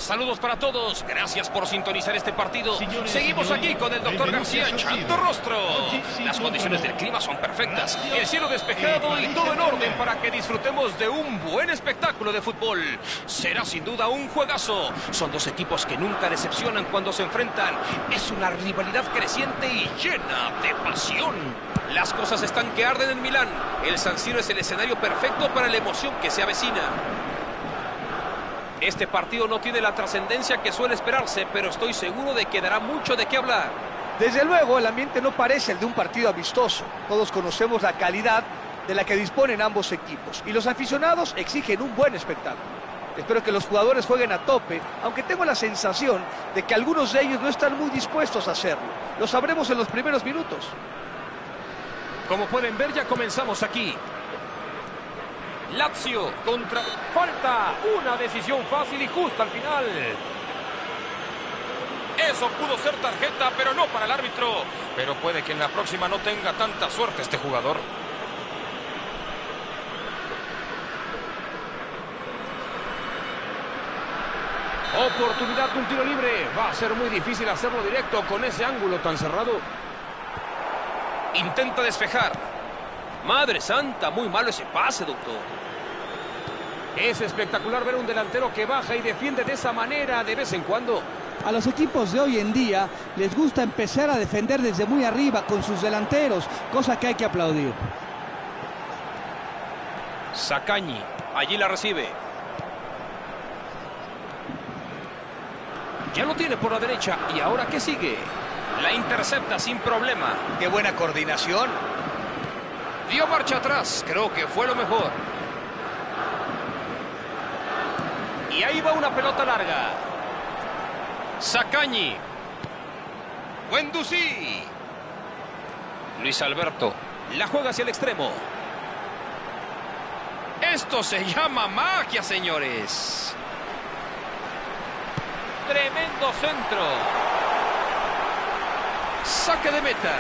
Saludos para todos. Gracias por sintonizar este partido. Seguimos aquí con el doctor García echando rostro. Las condiciones del clima son perfectas. El cielo despejado y todo en orden para que disfrutemos de un buen espectáculo de fútbol. Será sin duda un juegazo. Son dos equipos que nunca decepcionan cuando se enfrentan. Es una rivalidad creciente y llena de pasión. Las cosas están que arden en Milán. El San Siro es el escenario perfecto para la emoción que se avecina. Este partido no tiene la trascendencia que suele esperarse, pero estoy seguro de que dará mucho de qué hablar. Desde luego, el ambiente no parece el de un partido amistoso. Todos conocemos la calidad de la que disponen ambos equipos. Y los aficionados exigen un buen espectáculo. Espero que los jugadores jueguen a tope, aunque tengo la sensación de que algunos de ellos no están muy dispuestos a hacerlo. Lo sabremos en los primeros minutos. Como pueden ver, ya comenzamos aquí. Lazio contra... ¡Falta! Una decisión fácil y justa al final. Eso pudo ser tarjeta, pero no para el árbitro. Pero puede que en la próxima no tenga tanta suerte este jugador. Oportunidad de un tiro libre. Va a ser muy difícil hacerlo directo con ese ángulo tan cerrado. Intenta despejar. Madre santa, muy malo ese pase, doctor. Es espectacular ver un delantero que baja y defiende de esa manera de vez en cuando. A los equipos de hoy en día les gusta empezar a defender desde muy arriba con sus delanteros, cosa que hay que aplaudir. Zaccagni, allí la recibe. Ya lo tiene por la derecha. ¿Y ahora qué sigue? La intercepta sin problema. ¡Qué buena coordinación! Dio marcha atrás. Creo que fue lo mejor. Y ahí va una pelota larga. Zaccagni. Guendouzi. Luis Alberto. La juega hacia el extremo. Esto se llama magia, señores. Tremendo centro. Saque de meta.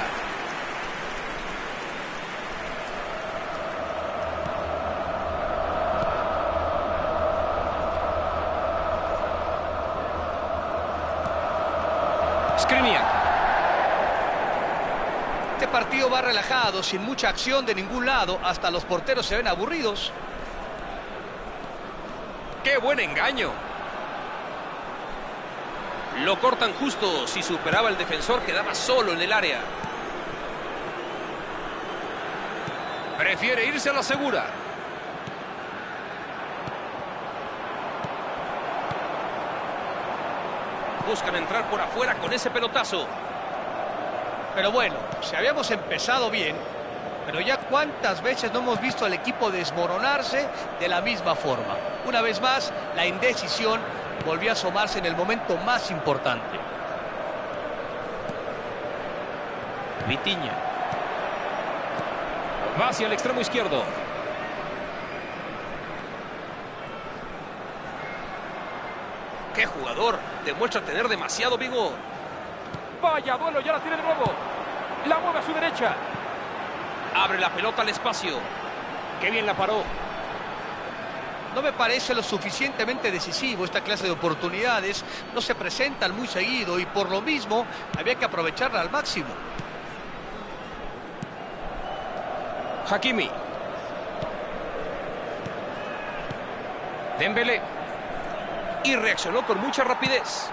Skriniar. Este partido va relajado, sin mucha acción de ningún lado. Hasta los porteros se ven aburridos. ¡Qué buen engaño! Lo cortan justo. Si superaba el defensor, quedaba solo en el área. Prefiere irse a la segura. Buscan entrar por afuera con ese pelotazo. Pero bueno, si habíamos empezado bien, pero ya cuántas veces no hemos visto al equipo desmoronarse de la misma forma. Una vez más, la indecisión volvió a asomarse en el momento más importante. Vitinha. Va hacia el extremo izquierdo. ¡Qué jugador! Demuestra tener demasiado vigor. Vaya duelo, ya la tiene de nuevo. La mueve a su derecha. Abre la pelota al espacio. ¡Qué bien la paró! No me parece lo suficientemente decisivo. Esta clase de oportunidades no se presentan muy seguido y por lo mismo había que aprovecharla al máximo. Hakimi. Dembélé. Y reaccionó con mucha rapidez.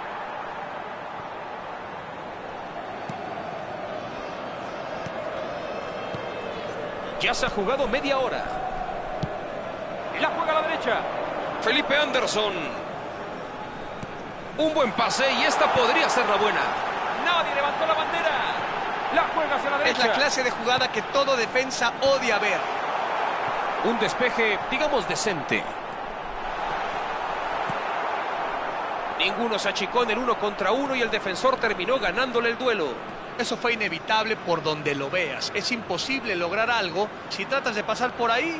Ya se ha jugado media hora. La juega a la derecha. Felipe Anderson. Un buen pase y esta podría ser la buena. Nadie levantó la bandera. La juega hacia la derecha. Es la clase de jugada que todo defensa odia ver. Un despeje, digamos, decente. Ninguno se achicó en el 1 contra 1 y el defensor terminó ganándole el duelo. Eso fue inevitable por donde lo veas. Es imposible lograr algo si tratas de pasar por ahí.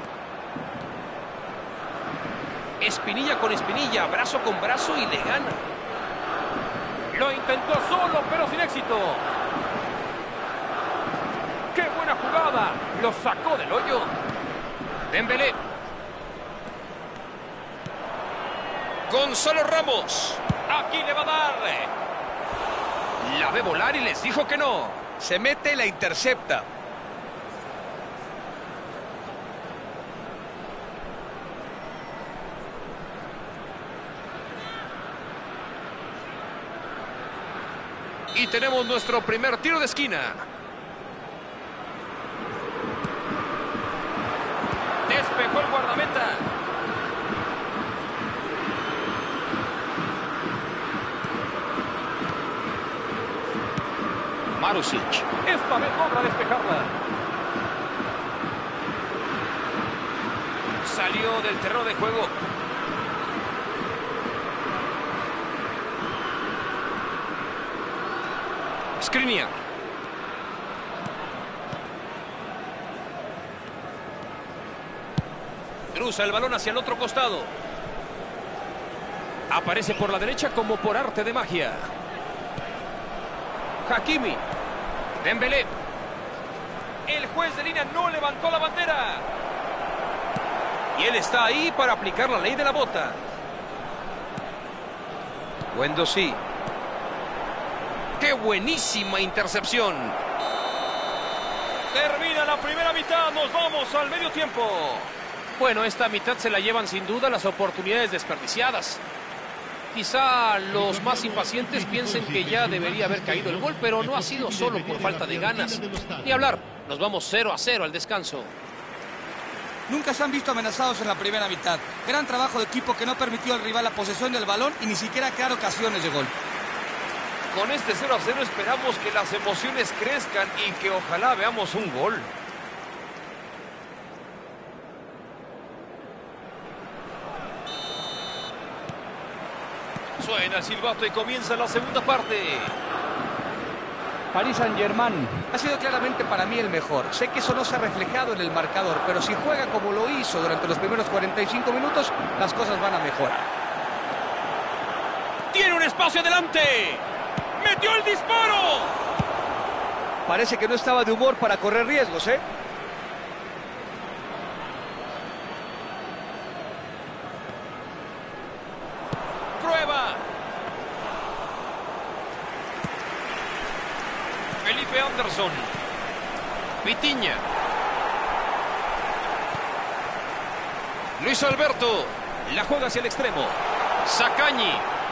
Espinilla con espinilla, brazo con brazo y le gana. Lo intentó solo, pero sin éxito. ¡Qué buena jugada! Lo sacó del hoyo. Dembélé. Gonzalo Ramos. Aquí le va a dar. La ve volar y les dijo que no. Se mete y la intercepta. Y tenemos nuestro primer tiro de esquina. Despejó el guardameta. Marusic. Esta vez logra despejarla. Salió del terreno de juego. Skriniar. Cruza el balón hacia el otro costado. Aparece por la derecha como por arte de magia. Hakimi. Dembélé. El juez de línea no levantó la bandera. Y él está ahí para aplicar la ley de la bota. Guendouzi. ¡Qué buenísima intercepción! Termina la primera mitad, nos vamos al medio tiempo. Bueno, esta mitad se la llevan sin duda las oportunidades desperdiciadas. Quizá los más impacientes piensen que ya debería haber caído el gol, pero no ha sido solo por falta de ganas. Ni hablar, nos vamos 0-0 al descanso. Nunca se han visto amenazados en la primera mitad. Gran trabajo de equipo que no permitió al rival la posesión del balón y ni siquiera crear ocasiones de gol. Con este 0-0 esperamos que las emociones crezcan y que ojalá veamos un gol. Suena el silbato y comienza la segunda parte. Paris Saint-Germain. Ha sido claramente para mí el mejor. Sé que eso no se ha reflejado en el marcador, pero si juega como lo hizo durante los primeros 45 minutos, las cosas van a mejorar. Tiene un espacio adelante. ¡Metió el disparo! Parece que no estaba de humor para correr riesgos, ¿eh? Prueba. Felipe Anderson. Vitinha. Luis Alberto. La juega hacia el extremo. Zaccagni.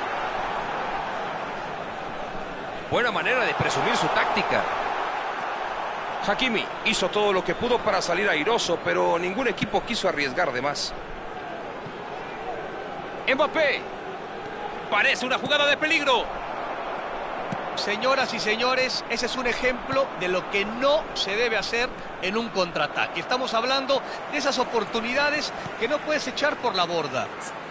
Buena manera de presumir su táctica. Hakimi hizo todo lo que pudo para salir airoso, pero ningún equipo quiso arriesgar de más. Mbappé. Parece una jugada de peligro. Señoras y señores, ese es un ejemplo de lo que no se debe hacer en un contraataque. Estamos hablando de esas oportunidades que no puedes echar por la borda.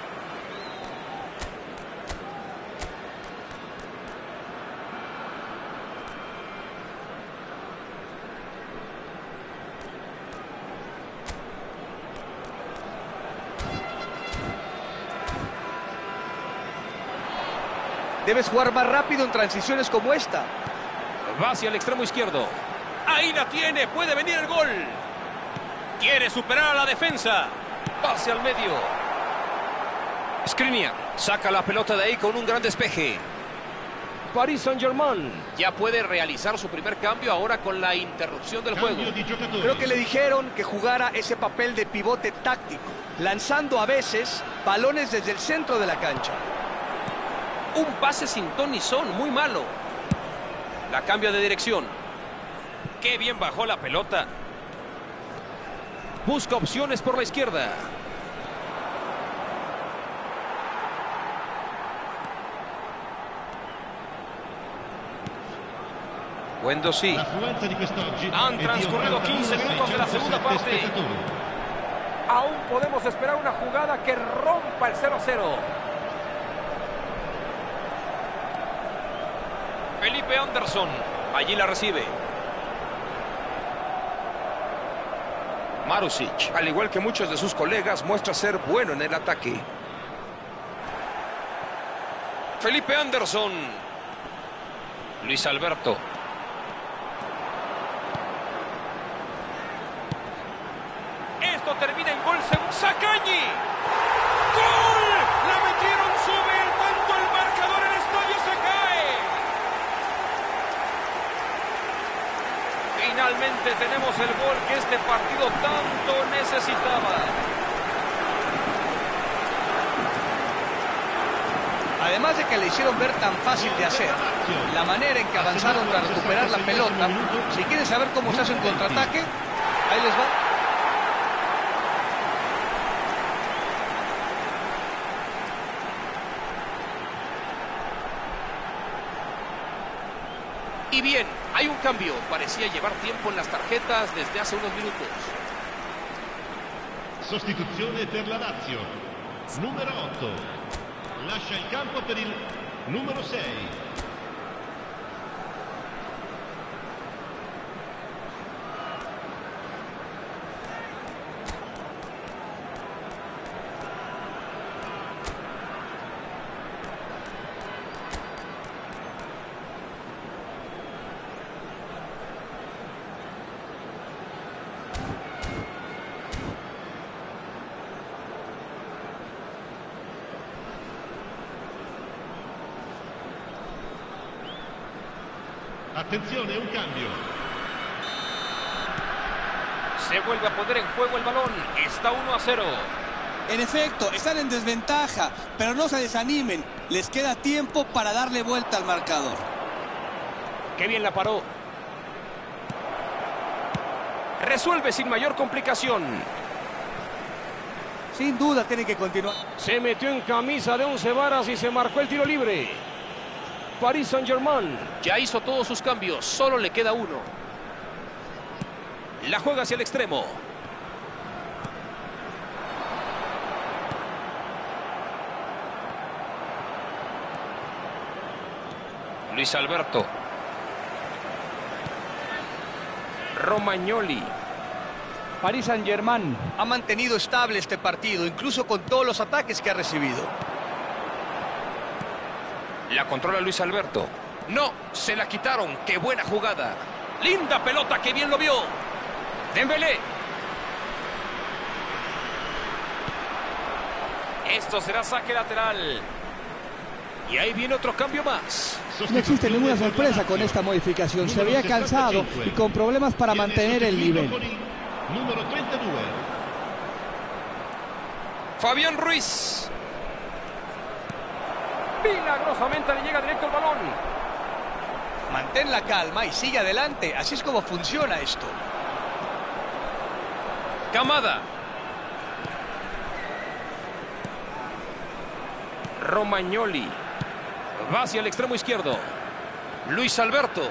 Debes jugar más rápido en transiciones como esta. Va hacia el extremo izquierdo. Ahí la tiene, puede venir el gol. Quiere superar a la defensa. Pase al medio. Skriniar saca la pelota de ahí con un gran despeje. Paris Saint-Germain ya puede realizar su primer cambio ahora con la interrupción del juego. Creo que le dijeron que jugara ese papel de pivote táctico, lanzando a veces balones desde el centro de la cancha. Un pase sin ton ni son, muy malo. La cambia de dirección. Qué bien bajó la pelota. Busca opciones por la izquierda. Guendouzi. Han transcurrido 15 minutos de la segunda parte. Aún podemos esperar una jugada que rompa el 0-0. Felipe Anderson. Allí la recibe. Marusic, al igual que muchos de sus colegas, muestra ser bueno en el ataque. Felipe Anderson. Luis Alberto. Esto termina en gol. Zaccagni. ¡Gol! La metieron sobre el manto el marcador finalmente tenemos el gol que este partido tanto necesitaba. Además de que le hicieron ver tan fácil de hacer, la manera en que avanzaron para recuperar la pelota. Si quieren saber cómo se hace un contraataque, ahí les va. Y bien, hay un cambio. Parecía llevar tiempo en las tarjetas desde hace unos minutos. Sostituzione per la Lazio. Numero 8. Lascia il campo per il numero 6. Attenzione, un cambio. Se vuelve a poner en juego el balón. Está 1-0. En efecto, están en desventaja, pero no se desanimen. Les queda tiempo para darle vuelta al marcador. Qué bien la paró. Resuelve sin mayor complicación. Sin duda tiene que continuar. Se metió en camisa de 11 varas y se marcó el tiro libre. Paris Saint-Germain. Ya hizo todos sus cambios, solo le queda uno. La juega hacia el extremo. Luis Alberto. Romagnoli. Paris Saint-Germain. Ha mantenido estable este partido, incluso con todos los ataques que ha recibido. La controla Luis Alberto. No, se la quitaron. ¡Qué buena jugada! ¡Linda pelota! ¡Qué bien lo vio! Dembélé. Esto será saque lateral. Y ahí viene otro cambio más. No existe ninguna sorpresa con esta modificación. Se veía cansado y con problemas para mantener el nivel. Numero 32. Fabián Ruiz. Milagrosamente le llega directo el balón. Mantén la calma y sigue adelante. Así es como funciona esto. Camada. Romagnoli. Va hacia el extremo izquierdo. Luis Alberto.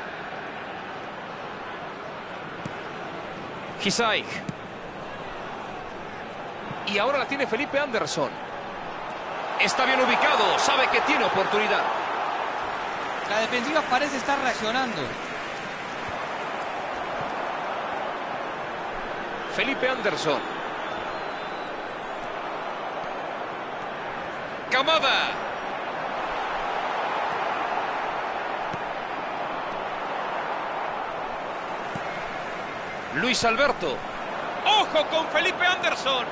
Gisaig. Y ahora la tiene Felipe Anderson. Está bien ubicado, sabe que tiene oportunidad. La defensiva parece estar reaccionando. Felipe Anderson. Camada. Luis Alberto. ¡Ojo con Felipe Anderson!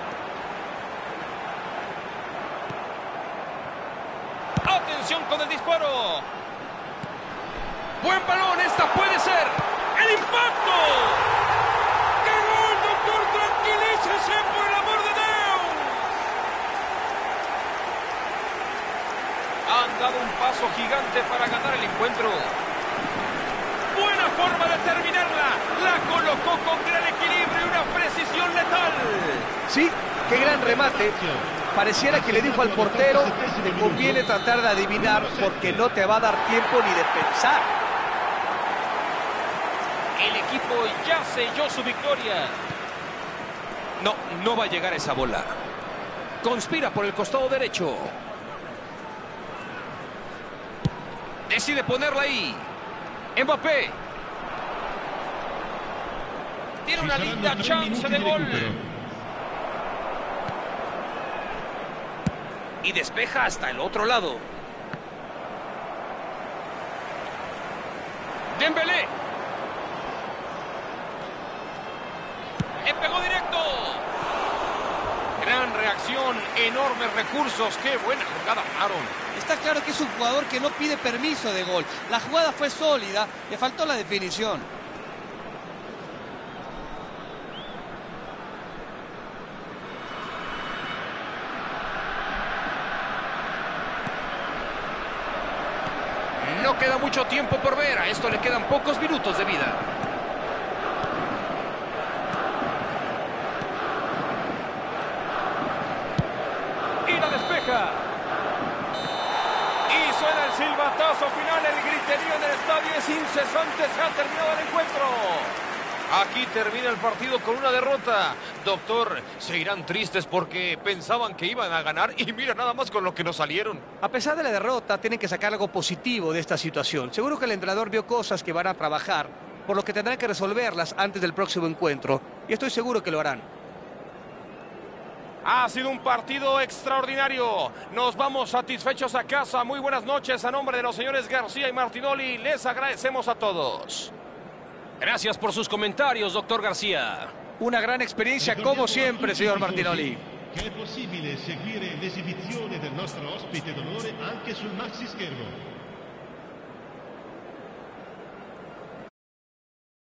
¡Atención con el disparo! ¡Buen balón! ¡Esta puede ser! ¡El impacto! ¡Qué gol, doctor! ¡Tranquilícese, por el amor de Dios! Han dado un paso gigante para ganar el encuentro. Buena forma de terminarla. La colocó con gran equilibrio y una precisión letal. Sí, qué gran remate. Pareciera que le dijo al portero, te conviene tratar de adivinar porque no te va a dar tiempo ni de pensar. El equipo ya selló su victoria. No, no va a llegar esa bola. Conspira por el costado derecho. Decide ponerla ahí. Mbappé. Tiene una linda chance de gol. Y despeja hasta el otro lado. Dembélé. Le pegó directo. Gran reacción, enormes recursos. Qué buena jugada armaron. Está claro que es un jugador que no pide permiso de gol. La jugada fue sólida, le faltó la definición. No queda mucho tiempo por ver. A esto le quedan pocos minutos de vida. Y la despeja. Y suena el silbatazo final. El griterío en el estadio es incesante. Se ha terminado el encuentro. Aquí termina el partido con una derrota. Doctor, se irán tristes porque pensaban que iban a ganar y mira nada más con lo que nos salieron. A pesar de la derrota, tienen que sacar algo positivo de esta situación. Seguro que el entrenador vio cosas que van a trabajar, por lo que tendrán que resolverlas antes del próximo encuentro. Y estoy seguro que lo harán. Ha sido un partido extraordinario. Nos vamos satisfechos a casa. Muy buenas noches a nombre de los señores García y Martinoli. Les agradecemos a todos. Gracias por sus comentarios, doctor García. Una gran experiencia como siempre, señor Martinoli. Che è possibile seguire l'esibizione del nostro ospite d'onore anche sul maxi schermo.